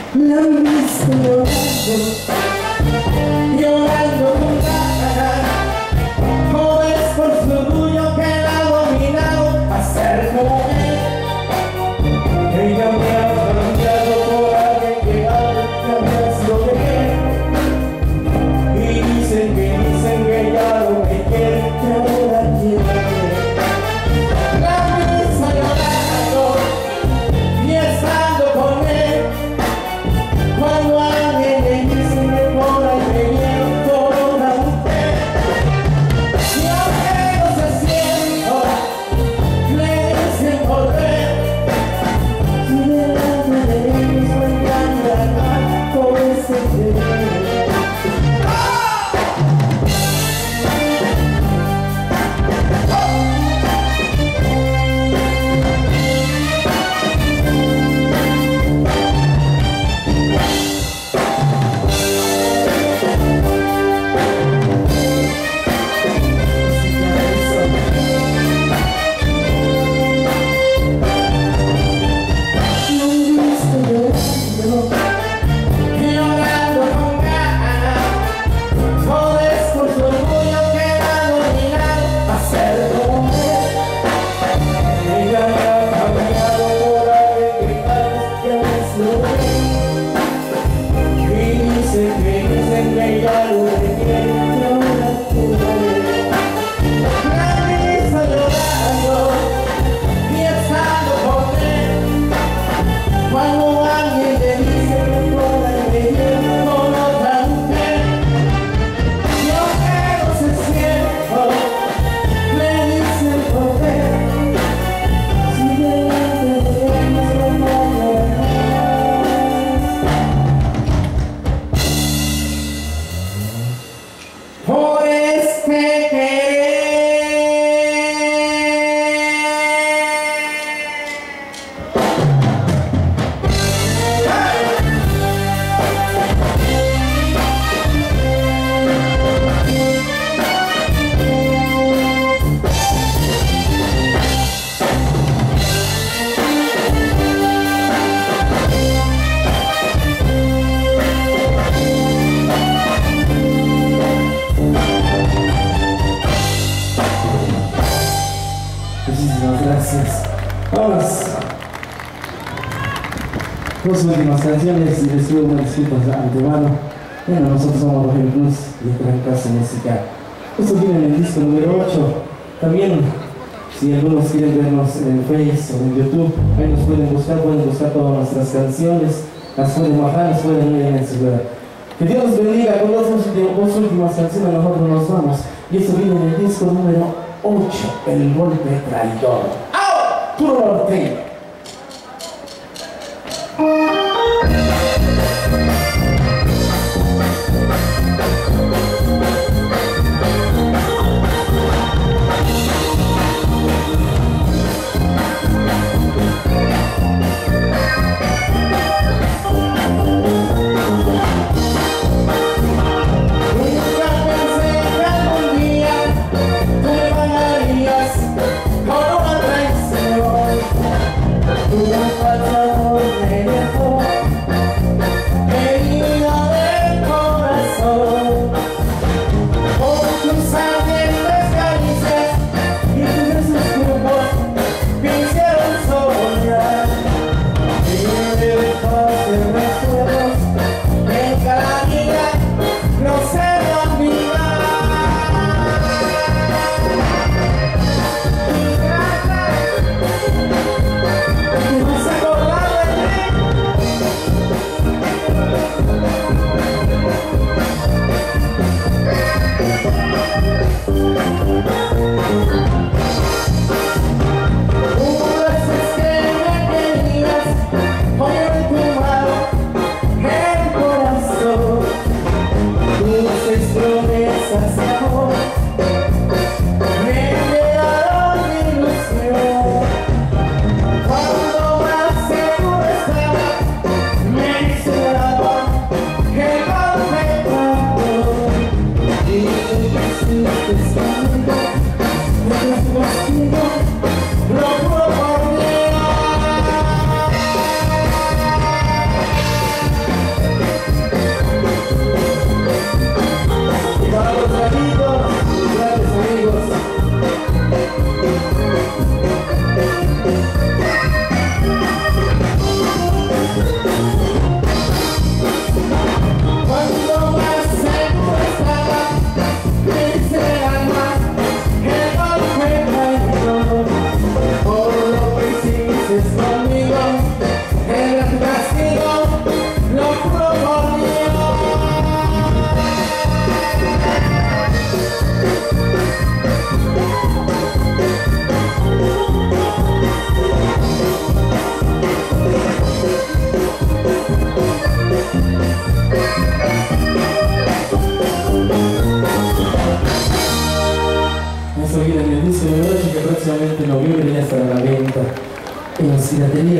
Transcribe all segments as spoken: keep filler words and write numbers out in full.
La he visto llorando, llorando con ganas. No es por su orgullo que la ha dominado a ser como él. Ella me ha cambiado por alguien que habla lo de él. Y dicen que, dicen que ya no me quiere, que ahora quiere. La he visto llorando y estando con él. Cuando alguien le dice que por ahí me viene por una mujer, y aunque no se siento, le dicen volver. Si delante de ellos me engañarán por ese querer. Muchísimas gracias. Vamos. Dos últimas canciones y les pido unas disculpas de antemano. Bueno, nosotros somos Rogelio Cruz y Gran Casa Música. Esto viene en el disco número ocho. También, si algunos quieren vernos en el Face o en YouTube, ahí nos pueden buscar, pueden buscar todas nuestras canciones, las pueden bajar, las pueden ir en su lugar. Que Dios los bendiga con dos últimas, dos últimas canciones, nosotros nos vamos. Y esto viene en el disco número ocho, El Golpe Traidor. ¡Au! ¡Puro norteño! Con una traición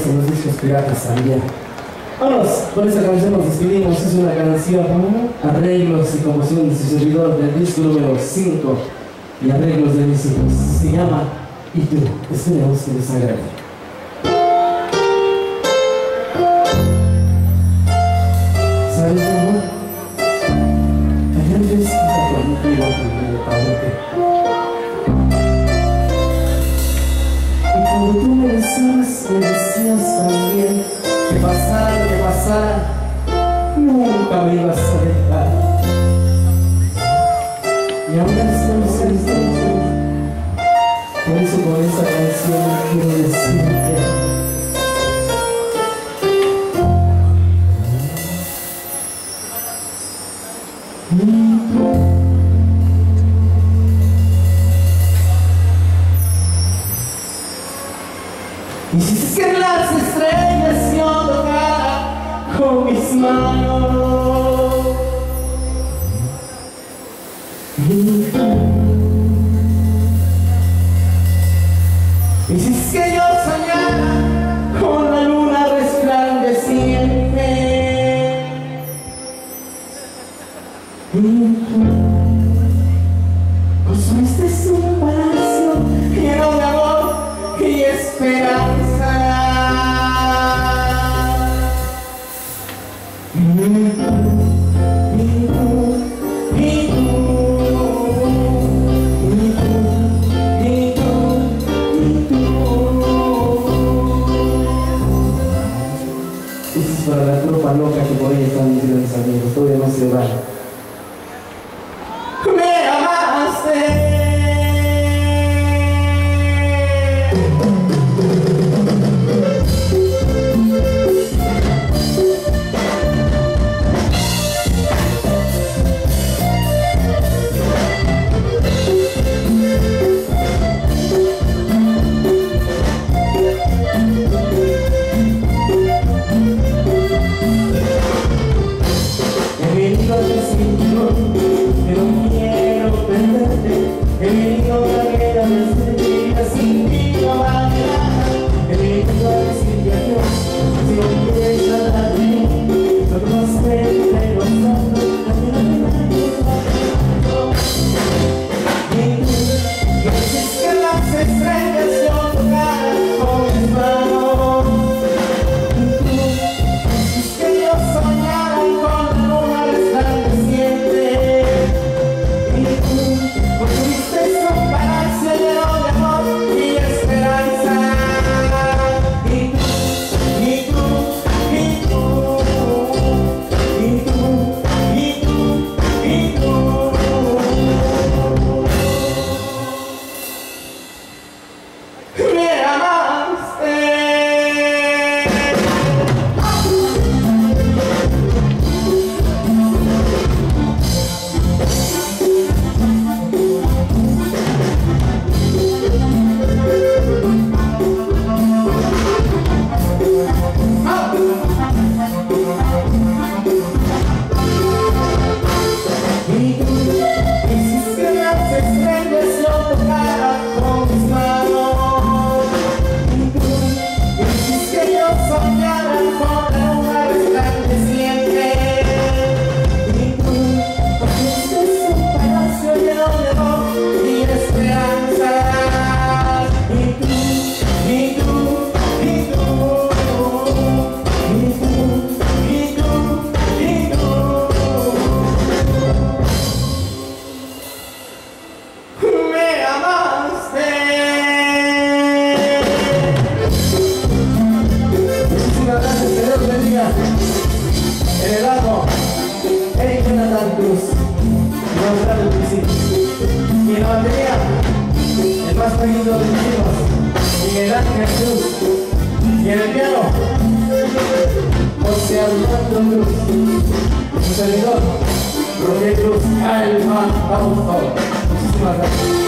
descargarse en los discos piratas también. Vámonos, con esta canción nos despedimos. Es una canción, arreglos y composición de su servidor del disco número cinco y arreglos de mis hijos. Se llama Y tú. Esperemos que les agrade. ¿Sabes, mi amor? Ayer yo estaba contigo, mi padre. Y cuando tú me decías, me decías también que pasara lo que pasara, nunca me ibas a dejar. Y ahora estamos felices. Por eso con esta canción quiero decirte y si es que las estrellas yo tocara con mis manos y si es que yo soñara con la luna resplandeciente construiste un palacio lleno de amor y esperanza. Y tú, y tú, y tú, y tú, y tú. Eso es para la tropa loca que por ahí están diciendo mis amigos. Todavía no se va. Me amaste. Y en la batería, el más pequeño de mis hijos, Miguel Ángel Cruz. Y en el piano, José Armando Cruz. Su servidor, Roger Cruz, Alma Auto. Muchísimas gracias.